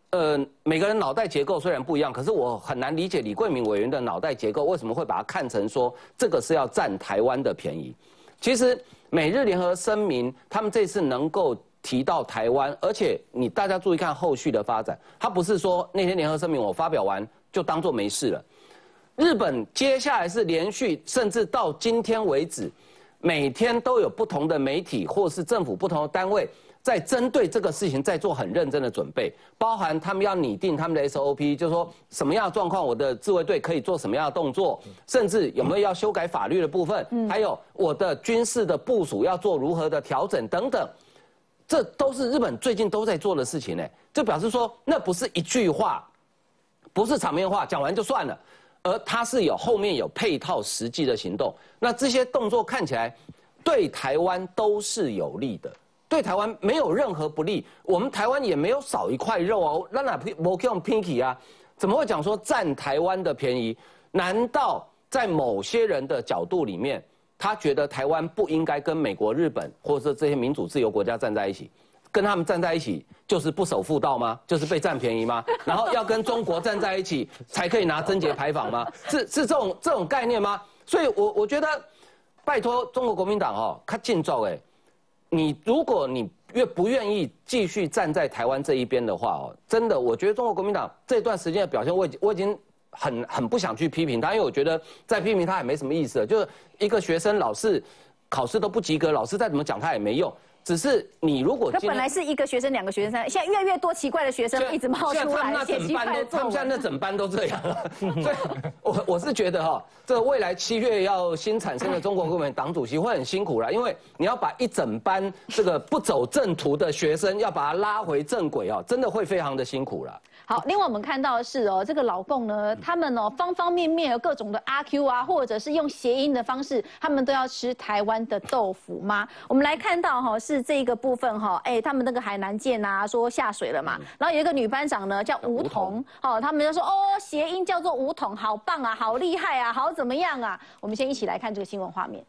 呃，每个人脑袋结构虽然不一样，可是我很难理解李桂敏委员的脑袋结构为什么会把它看成说这个是要占台湾的便宜。其实美日联合声明，他们这次能够提到台湾，而且你大家注意看后续的发展，它不是说那天联合声明我发表完就当作没事了。日本接下来是连续，甚至到今天为止，每天都有不同的媒体或是政府不同的单位在针对这个事情在做很认真的准备，包含他们要拟定他们的 S O P， 就是说什么样的状况我的自卫队可以做什么样的动作，甚至有没有要修改法律的部分，还有我的军事的部署要做如何的调整等等。这都是日本最近都在做的事情呢，就表示说那不是一句话，不是场面话，讲完就算了，而它是有后面有配套实际的行动。那这些动作看起来对台湾都是有利的，对台湾没有任何不利。我们台湾也没有少一块肉哦，那哪不用 pinky 啊？怎么会讲说占台湾的便宜？难道在某些人的角度里面？他觉得台湾不应该跟美国、日本或者是这些民主自由国家站在一起，跟他们站在一起就是不守妇道吗？就是被占便宜吗？然后要跟中国站在一起才可以拿贞节牌坊吗？是是这种这种概念吗？所以我我觉得，拜托中国国民党哦，看尽奏哎，你如果你越不愿意继续站在台湾这一边的话哦，真的，我觉得中国国民党这段时间的表现，我已我已经。很很不想去批评他，因为我觉得再批评他也没什么意思了。就是一个学生老是考试都不及格，老师再怎么讲他也没用。只是你如果那本来是一个学生、两个学生、三，现在越来越多奇怪的学生一直冒出来，写奇怪的作文。 他们现在那整班都这样了。所以我我是觉得哈，这个未来七月要新产生的中国国民党主席会很辛苦了，因为你要把一整班这个不走正途的学生要把他拉回正轨哦，真的会非常的辛苦了。 好，另外我们看到的是哦，这个老共呢，他们哦方方面面有各种的阿 Q 啊，或者是用谐音的方式，他们都要吃台湾的豆腐吗？我们来看到哈、哦、是这个部分哈、哦，哎，他们那个海南舰啊说下水了嘛，然后有一个女班长呢叫吴桐，哦，他们就说哦谐音叫做吴桐，好棒啊，好厉害啊，好怎么样啊？我们先一起来看这个新闻画面。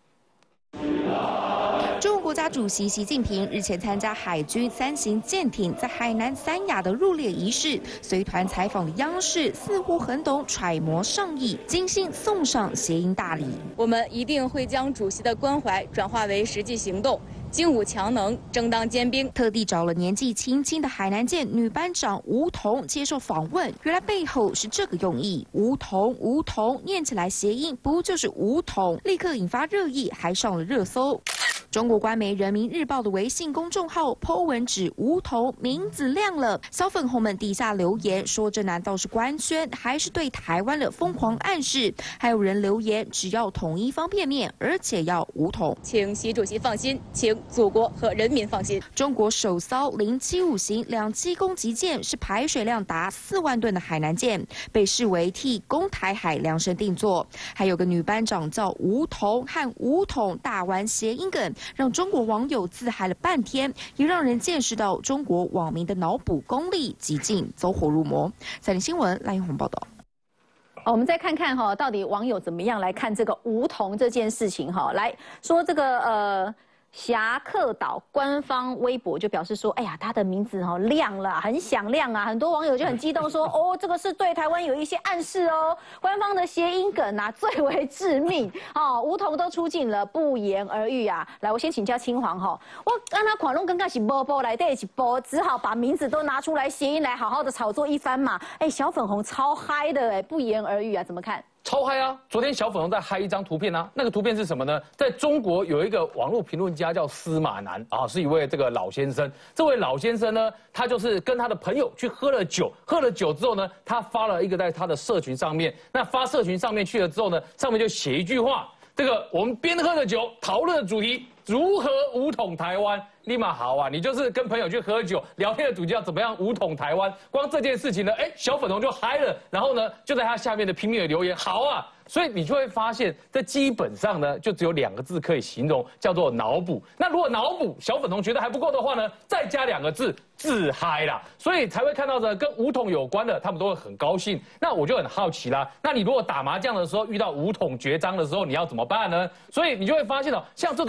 中国国家主席习近平日前参加海军三型舰艇在海南三亚的入列仪式，随团采访的央视似乎很懂揣摩上意，精心送上谐音大礼。 我们一定会将主席的关怀转化为实际行动。精武强能，争当尖兵。 特地找了年纪轻轻的海南舰女班长吴桐接受访问，原来背后是这个用意。吴桐，吴桐，念起来谐音不就是梧桐？立刻引发热议，还上了热搜。中国官媒人民日报的微信公众号 po 文指吴桐名字亮了，小粉红们底下留言说这难道是官宣，还是对台湾的疯狂暗示？还有人留言只要统一方便面，而且要吴桐。 请习主席放心，请祖国和人民放心。 中国首艘零七五型两栖攻击舰是排水量达四万吨的海南舰，被视为替攻台海量身定做。还有个女班长叫吴桐，和吴桐大玩谐音梗，让中国网友自嗨了半天，也让人见识到中国网民的脑补功力极尽走火入魔。三立新闻赖英宏报道。 我们再看看哈，到底网友怎么样来看这个梧桐这件事情哈？来说这个呃。侠客岛官方微博就表示说，哎呀，他的名字哦亮了，很响亮啊，很多网友就很激动说，哦，这个是对台湾有一些暗示哦，官方的谐音梗啊最为致命哦，梧桐都出镜了，不言而喻啊。来，我先请教青黄哈，我让他款弄刚刚是波波来对一起波，只好把名字都拿出来谐音来好好的炒作一番嘛。哎，小粉红超嗨的哎，不言而喻啊，怎么看？ 超嗨啊！昨天小粉红在嗨一张图片啊，那个图片是什么呢？在中国有一个网络评论家叫司马南啊，是一位这个老先生。这位老先生呢，他就是跟他的朋友去喝了酒，喝了酒之后呢，他发了一个在他的社群上面。那发社群上面去了之后呢，上面就写一句话：这个我们边喝着酒，讨论的主题如何武统台湾。立马好啊！你就是跟朋友去喝酒，聊天的主题要怎么样武统台湾？光这件事情呢，哎，小粉红就嗨了，然后呢，就在他下面的拼命的留言，好啊！所以你就会发现，这基本上呢，就只有两个字可以形容，叫做脑补。那如果脑补小粉红觉得还不够的话呢，再加两个字，自嗨啦。所以才会看到的跟武统有关的，他们都会很高兴。那我就很好奇啦，那你如果打麻将的时候遇到武统绝章的时候，你要怎么办呢？所以你就会发现哦，像这种状况。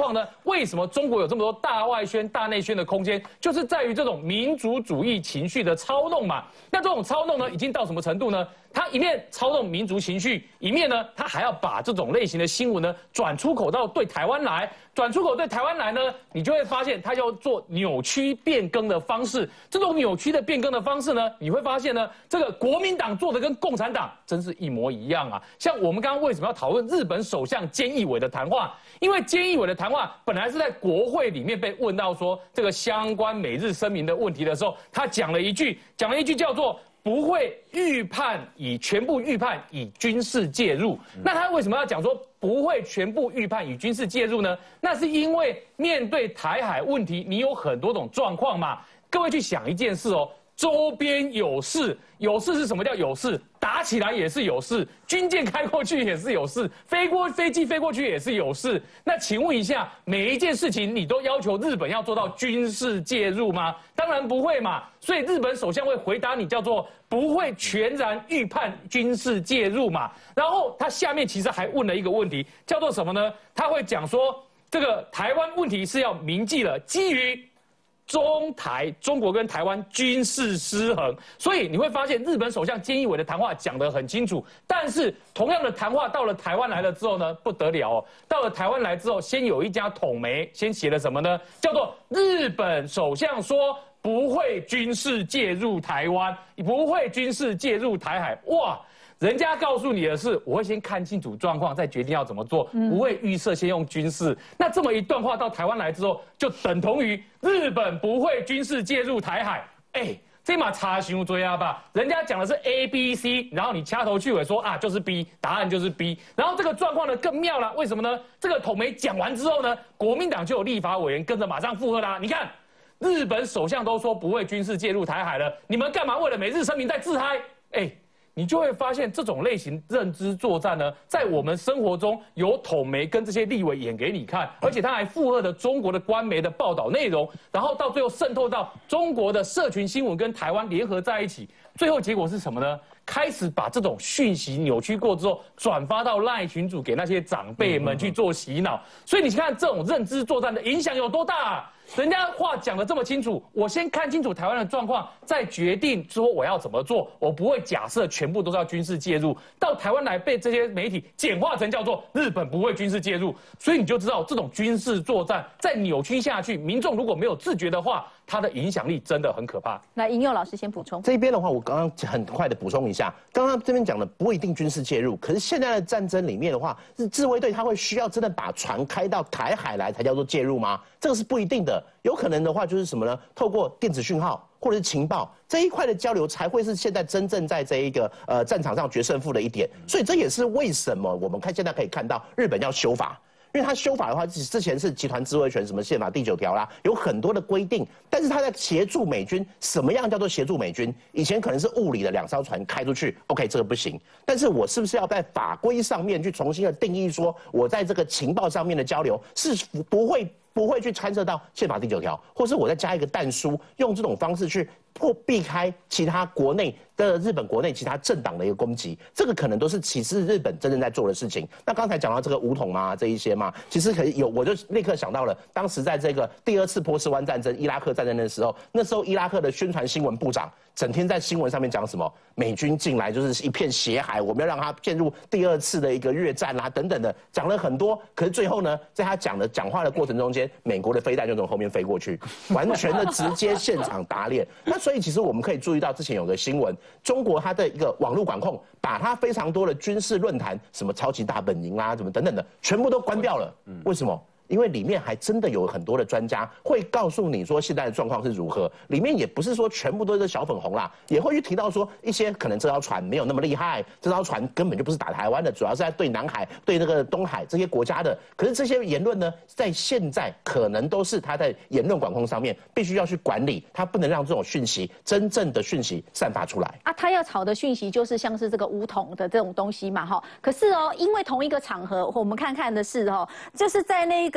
况呢，为什么中国有这么多大外宣、大内宣的空间，就是在于这种民族主义情绪的操弄嘛。那这种操弄呢，已经到什么程度呢？他一面操弄民族情绪，一面呢，他还要把这种类型的新闻呢转出口到对台湾来，转出口对台湾来呢，你就会发现他要做扭曲变更的方式。这种扭曲的变更的方式呢，你会发现呢，这个国民党做的跟共产党真是一模一样啊。像我们刚刚为什么要讨论日本首相菅义伟的谈话？因为菅义伟的谈话本来是在国会里面被问到说这个相关美日声明的问题的时候，他讲了一句，讲了一句叫做。不会预判以全部预判以军事介入，那他为什么要讲说不会全部预判以军事介入呢？那是因为面对台海问题，你有很多种状况嘛。各位去想一件事哦，周边有事，有事是什么叫有事？打起来也是有事，军舰开过去也是有事，飞过飞机飞过去也是有事。那请问一下，每一件事情你都要求日本要做到军事介入吗？当然不会嘛。所以日本首相会回答你叫做不会全然预判军事介入嘛。然后他下面其实还问了一个问题，叫做什么呢？他会讲说这个台湾问题是要铭记了基于。中台中国跟台湾军事失衡，所以你会发现日本首相菅义伟的谈话讲得很清楚，但是同样的谈话到了台湾来了之后呢，不得了哦，到了台湾来之后，先有一家统媒先写了什么呢？叫做日本首相说不会军事介入台湾，不会军事介入台海，哇！人家告诉你的是，我会先看清楚状况，再决定要怎么做，不会预设先用军事。那这么一段话到台湾来之后，就等同于日本不会军事介入台海。哎，这嘛差伤多啊吧？人家讲的是 A B C， 然后你掐头去尾说啊就是 B， 答案就是 B。然后这个状况呢更妙了，为什么呢？这个统媒讲完之后呢，国民党就有立法委员跟着马上附和啦。你看，日本首相都说不会军事介入台海了，你们干嘛为了美日声明在自嗨？哎。你就会发现这种类型认知作战呢，在我们生活中有统媒跟这些立委演给你看，而且他还附和了中国的官媒的报道内容，然后到最后渗透到中国的社群新闻跟台湾联合在一起，最后结果是什么呢？开始把这种讯息扭曲过之后，转发到赖群组给那些长辈们去做洗脑，所以你看这种认知作战的影响有多大啊？人家话讲得这么清楚，我先看清楚台湾的状况，再决定说我要怎么做。我不会假设全部都是要军事介入，到台湾来被这些媒体简化成叫做日本不会军事介入，所以你就知道这种军事作战再扭曲下去，民众如果没有自觉的话，它的影响力真的很可怕。 来，尹佑老师先补充。 这边的话，我刚刚很快的补充一下，刚刚这边讲的不一定军事介入，可是现在的战争里面的话，是自卫队他会需要真的把船开到台海来才叫做介入吗？这个是不一定的，有可能的话就是什么呢？透过电子讯号或者是情报这一块的交流，才会是现在真正在这一个呃战场上决胜负的一点。所以这也是为什么我们看现在可以看到日本要修法。因为他修法的话，之前是集团自卫权什么宪法第九条啦，有很多的规定，但是他在协助美军，什么样叫做协助美军？以前可能是物理的两艘船开出去 ，OK， 这个不行。但是我是不是要在法规上面去重新的定义，说我在这个情报上面的交流是不会不会去牵涉到宪法第九条，或是我再加一个但书，用这种方式去破避开其他国内的日本国内其他政党的一个攻击，这个可能都是其实日本真正在做的事情。那刚才讲到这个武统嘛，这一些嘛，其实可以有，我就立刻想到了，当时在这个第二次波斯湾战争、伊拉克战争的时候，那时候伊拉克的宣传新闻部长整天在新闻上面讲什么，美军进来就是一片血海，我们要让他陷入第二次的一个越战啦、啊、等等的，讲了很多。可是最后呢，在他讲的讲话的过程中间，美国的飞弹就从后面飞过去，完全的直接现场打脸。那所以其实我们可以注意到，之前有个新闻，中国它的一个网络管控，把它非常多的军事论坛，什么超级大本营啊，什么等等的，全部都关掉了。为什么？因为里面还真的有很多的专家会告诉你说现在的状况是如何，里面也不是说全部都是小粉红啦，也会去提到说一些可能这艘船没有那么厉害，这艘船根本就不是打台湾的，主要是在对南海、对那个东海这些国家的。可是这些言论呢，在现在可能都是他在言论管控上面必须要去管理，他不能让这种讯息真正的讯息散发出来啊。他要炒的讯息就是像是这个武统的这种东西嘛，哈。可是哦，因为同一个场合，我们看看的是哦，就是在那个。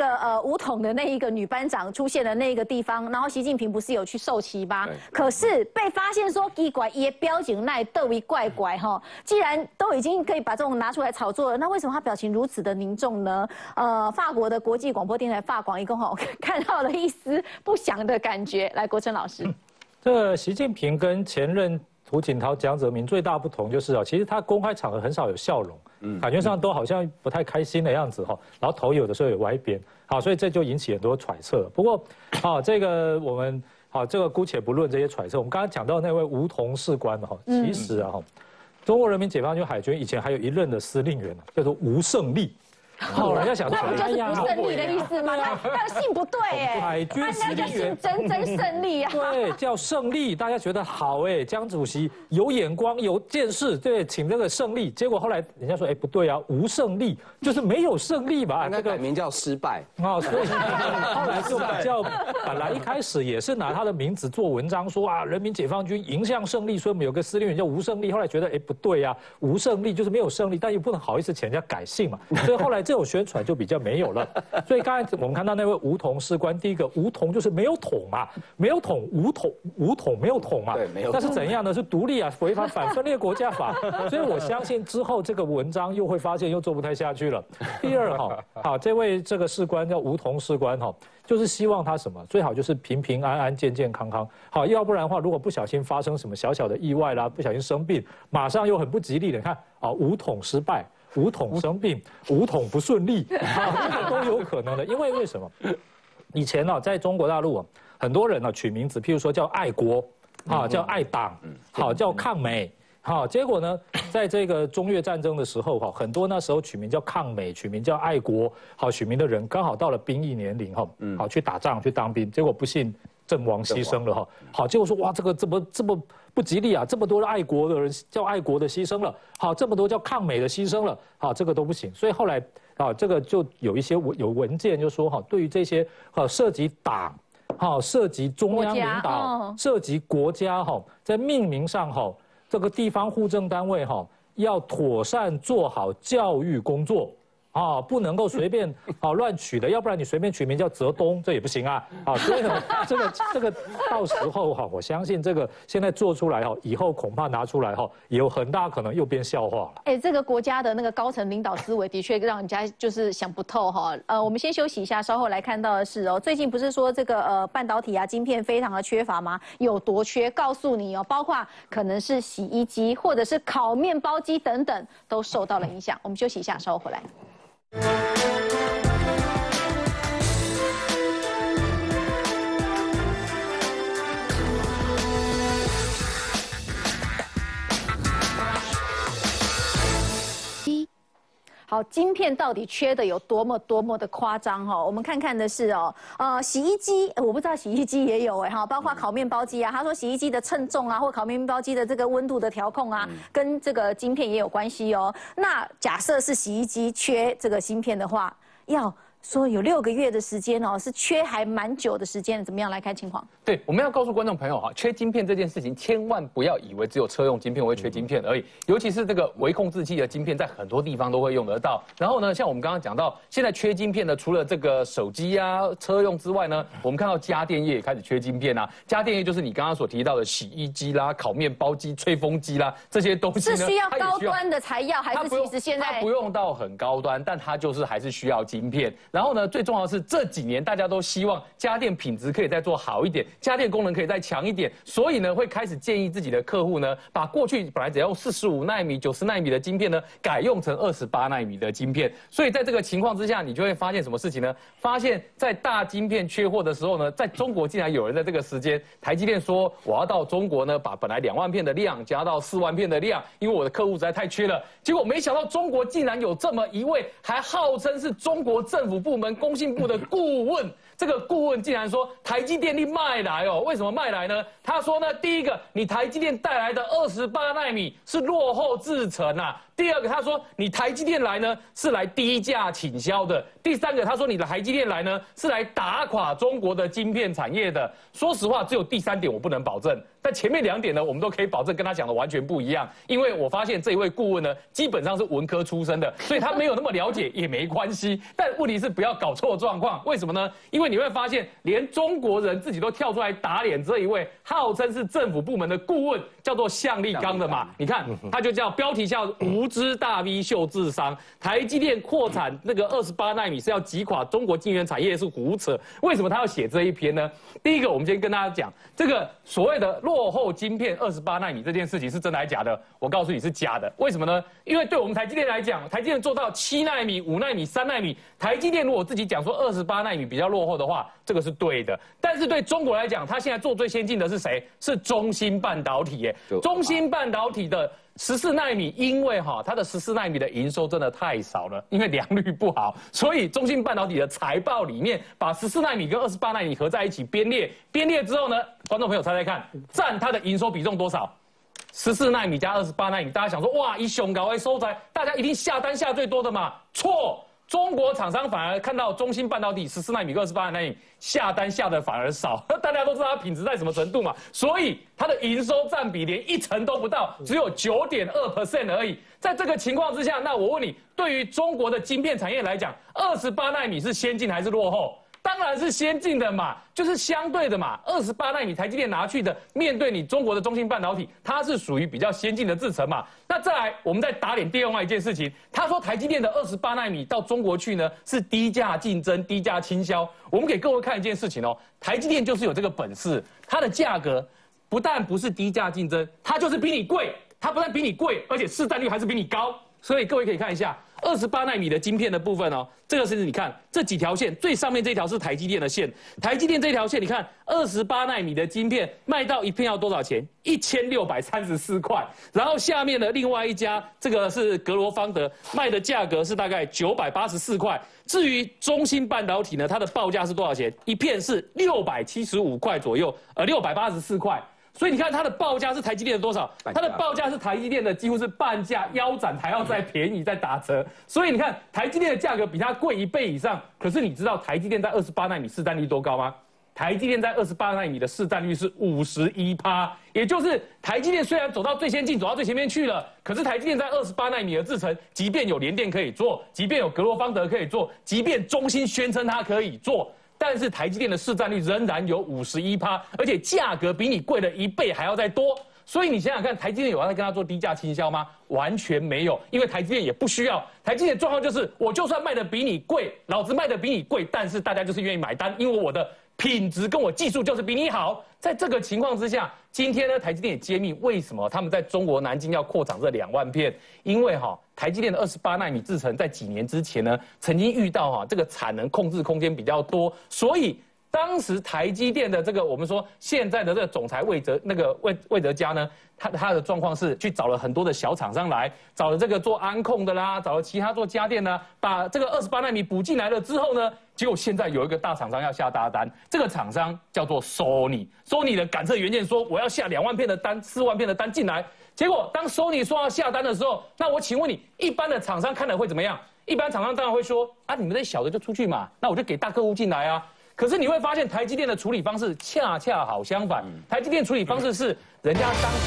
个呃武统的那一个女班长出现的那一个地方，然后习近平不是有去授旗吗？可是被发现说奇怪，也标警那斗一怪怪哈，既然都已经可以把这种拿出来炒作了，那为什么他表情如此的凝重呢？呃，法国的国际广播电台法广一共哈看到了一丝不祥的感觉。来，国成老师， 这个习近平跟前任胡锦涛、江泽民最大不同就是啊，其实他公开场合很少有笑容，嗯，感觉上都好像不太开心的样子哈，然后头有的时候也歪边，好，所以这就引起很多揣测。不过，啊，这个我们好，这个姑且不论这些揣测，我们刚刚讲到那位吴同士官哈，其实啊哈，中国人民解放军海军以前还有一任的司令员叫做吴胜利。好，人家想说， 那不就是不胜利的意思吗？他他的姓不对哎， 海军司令员真真胜利啊， 对，叫胜利，大家觉得好哎，江主席有眼光有见识，对，请这个胜利，结果后来人家说，哎不对啊，无胜利就是没有胜利吧， 那个名叫失败啊，所以后来就比较，本来一开始也是拿他的名字做文章，说啊，人民解放军迎向胜利，所以我们有个司令员叫吴胜利，后来觉得哎不对啊，无胜利就是没有胜利，但又不能好意思请人家改姓嘛，所以后来。这种宣传就比较没有了，所以刚才我们看到那位吴同士官，第一个吴同就是没有统嘛，没有统吴统吴统没有统嘛， 对，没有。 那是怎样呢？是独立啊，违反反分裂国家法，所以我相信之后这个文章又会发现又做不太下去了。第二哈，好，这位这个士官叫吴同士官哈，就是希望他什么，最好就是平平安安、健健康康，好，要不然的话，如果不小心发生什么小小的意外啦，不小心生病，马上又很不吉利的，你看啊，吴统失败。武统生病，武统不顺利，啊，这个都有可能的。因为为什么？以前呢，在中国大陆啊，很多人呢取名字，譬如说叫爱国，啊，叫爱党，好，叫抗美，好，结果呢，在这个中越战争的时候，哈，很多那时候取名叫抗美，取名叫爱国，好，取名的人刚好到了兵役年龄，哈，好，去打仗去当兵，结果不幸阵亡牺牲了，哈，好，结果说哇，这个这么这么。不吉利啊！这么多的爱国的人叫爱国的牺牲了，好，这么多叫抗美的牺牲了，好，这个都不行。所以后来啊，这个就有一些文有文件就说哈，对于这些啊涉及党，好涉及中央领导、涉及国家哈，在命名上哈，这个地方户政单位哈要妥善做好教育工作。啊，不能够随便啊乱取的，要不然你随便取名叫泽东，这也不行啊。啊，所以呢，这个这个到时候哈，我相信这个现在做出来哈，以后恐怕拿出来哈，也有很大可能又变笑话了。 哎，这个国家的那个高层领导思维的确让人家就是想不透哈。呃，我们先休息一下，稍后来看到的是哦，最近不是说这个呃半导体啊晶片非常的缺乏吗？有多缺？告诉你哦，包括可能是洗衣机或者是烤面包机等等都受到了影响。我们休息一下，稍后回来。好，晶片到底缺的有多么多么的夸张哈？我们看看的是哦，呃，洗衣机，我不知道洗衣机也有哎哈，包括烤面包机啊。他说洗衣机的称重啊，或烤面包机的这个温度的调控啊，跟这个晶片也有关系哦。那假设是洗衣机缺这个芯片的话，要说有六个月的时间哦，是缺还蛮久的时间，怎么样来看情况？ 对，我们要告诉观众朋友哈，缺晶片这件事情，千万不要以为只有车用晶片会缺晶片而已，尤其是这个微控制器的晶片，在很多地方都会用得到。然后呢，像我们刚刚讲到，现在缺晶片的，除了这个手机啊、车用之外呢，我们看到家电业也开始缺晶片啊。家电业就是你刚刚所提到的洗衣机啦、烤面包机、吹风机啦这些东西呢， 是需要高端的才要，还是其实现在它不用到很高端，但它就是还是需要晶片。然后呢，最重要的是这几年大家都希望家电品质可以再做好一点，家电功能可以再强一点，所以呢会开始建议自己的客户呢，把过去本来只要用四十五奈米、九十奈米的晶片呢，改用成二十八奈米的晶片。所以在这个情况之下，你就会发现什么事情呢？发现在大晶片缺货的时候呢，在中国竟然有人在这个时间，台积电说我要到中国呢，把本来两万片的量加到四万片的量，因为我的客户实在太缺了。结果没想到中国竟然有这么一位，还号称是中国政府部门工信部的顾问。这个顾问竟然说台积电你卖来哦，为什么卖来呢？他说呢，第一个，你台积电带来的二十八奈米是落后制程啊。第二个，他说你台积电来呢是来低价倾销的。第三个，他说你的台积电来呢是来打垮中国的晶片产业的。说实话，只有第三点我不能保证。 但前面两点呢，我们都可以保证跟他讲的完全不一样，因为我发现这一位顾问呢，基本上是文科出身的，所以他没有那么了解也没关系。但问题是不要搞错状况，为什么呢？因为你会发现，连中国人自己都跳出来打脸这一位号称是政府部门的顾问，叫做向立刚的嘛。你看，他就叫标题叫无知大 V 秀智商，台积电扩产那个二十八奈米是要击垮中国晶圆产业是胡扯。为什么他要写这一篇呢？第一个，我们先跟大家讲，这个所谓的落后晶片二十八奈米这件事情是真的还是假的？我告诉你是假的。为什么呢？因为对我们台积电来讲，台积电做到七奈米、五奈米、三奈米，台积电如果自己讲说二十八奈米比较落后的话，这个是对的。但是对中国来讲，它现在做最先进的是谁？是中芯半导体耶。中芯半导体的十四奈米，因为哈它的十四奈米的营收真的太少了，因为良率不好，所以中芯半导体的财报里面把十四奈米跟二十八奈米合在一起编列，编列之后呢，观众朋友猜猜看，占它的营收比重多少？十四奈米加二十八奈米，大家想说哇，以雄高为收财，大家一定下单下最多的嘛？错。中国厂商反而看到中芯半导体十四奈米跟二十八奈米下单下的反而少，大家都知道它品质在什么程度嘛，所以它的营收占比连一成都不到，只有九点二 percent 而已。在这个情况之下，那我问你，对于中国的晶片产业来讲，二十八奈米是先进还是落后？当然是先进的嘛，就是相对的嘛。二十八奈米台积电拿去的，面对你中国的中芯半导体，它是属于比较先进的制程嘛。那再来，我们再打脸另外一件事情，他说台积电的二十八奈米到中国去呢，是低价竞争、低价倾销。我们给各位看一件事情哦，台积电就是有这个本事，它的价格不但不是低价竞争，它就是比你贵，它不但比你贵，而且市占率还是比你高。所以各位可以看一下。二十八奈米的晶片的部分哦，这个是你看这几条线，最上面这条是台积电的线，台积电这条线，你看二十八奈米的晶片卖到一片要多少钱？一千六百三十四块。然后下面的另外一家，这个是格罗方德，卖的价格是大概九百八十四块。至于中芯半导体呢，它的报价是多少钱？一片是六百七十五块左右，呃，六百八十四块。所以你看它的报价是台积电的多少？它的报价是台积电的几乎是半价，腰斩还要再便宜再打折。所以你看台积电的价格比它贵一倍以上。可是你知道台积电在二十八奈米市占率多高吗？台积电在二十八奈米的市占率是五十一趴，也就是台积电虽然走到最先进，走到最前面去了，可是台积电在二十八奈米的制程，即便有联电可以做，即便有格罗方德可以做，即便中芯宣称它可以做。但是台积电的市占率仍然有五十一趴，而且价格比你贵了一倍还要再多。所以你想想看，台积电有要跟他做低价倾销吗？完全没有，因为台积电也不需要。台积电的状况就是，我就算卖的比你贵，老子卖的比你贵，但是大家就是愿意买单，因为我的品质跟我技术就是比你好。在这个情况之下，今天呢，台积电也揭秘为什么他们在中国南京要扩厂这两万片，因为哈，台积电的二十八奈米制程在几年之前呢，曾经遇到哈这个产能控制空间比较多，所以当时台积电的这个我们说现在的这个总裁魏哲那个魏魏哲嘉呢，他他的状况是去找了很多的小厂商来，找了这个做安控的啦，找了其他做家电呢，把这个二十八奈米补进来了之后呢，结果现在有一个大厂商要下大单，这个厂商叫做 Sony，Sony 的感测元件说我要下两万片的单，四万片的单进来，结果当 Sony 说要下单的时候，那我请问你，一般的厂商看了会怎么样？一般厂商当然会说啊，你们这小的就出去嘛，那我就给大客户进来啊。可是你会发现，台积电的处理方式恰恰好相反。台积电处理方式是人家当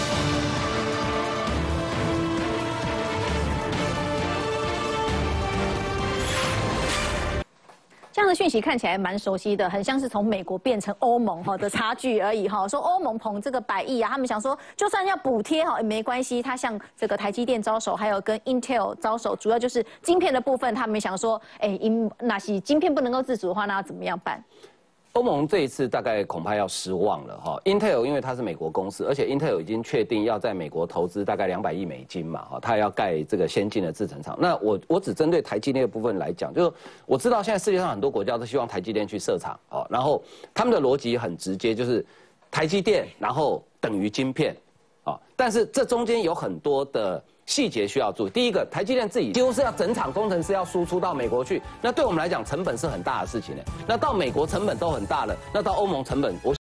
这样的讯息看起来蛮熟悉的，很像是从美国变成欧盟哈的差距而已哈。说欧盟捧这个百亿啊，他们想说就算要补贴哈也没关系，他向这个台积电招手，还有跟 Intel 招手，主要就是晶片的部分，他们想说，哎，因那些晶片不能够自主的话，那要怎么样办？ 欧盟这一次大概恐怕要失望了哈 ，Intel 因为它是美国公司，而且 Intel 已经确定要在美国投资大概两百亿美金嘛哈，它要盖这个先进的制程厂。那我我只针对台积电的部分来讲，就是我知道现在世界上很多国家都希望台积电去设厂哦，然后他们的逻辑很直接，就是台积电然后等于晶片啊，但是这中间有很多的细节需要注意。第一个，台积电自己几乎是要整场工程师要输出到美国去，那对我们来讲成本是很大的事情呢。那到美国成本都很大了，那到欧盟成本我。